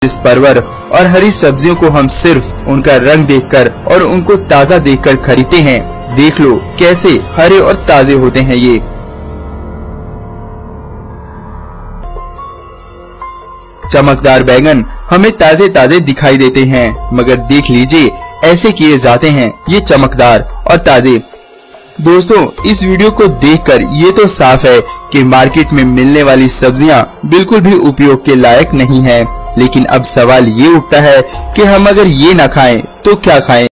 इस परवर और हरी सब्जियों को हम सिर्फ उनका रंग देखकर और उनको ताज़ा देखकर खरीदते हैं। देख लो कैसे हरे और ताजे होते हैं ये। चमकदार बैंगन हमें ताजे ताजे दिखाई देते हैं, मगर देख लीजिए ऐसे किए जाते हैं ये चमकदार और ताजे। दोस्तों, इस वीडियो को देखकर ये तो साफ है कि मार्केट में मिलने वाली सब्जियां बिल्कुल भी उपयोग के लायक नहीं है। लेकिन अब सवाल ये उठता है कि हम अगर ये ना खाएं तो क्या खाएं?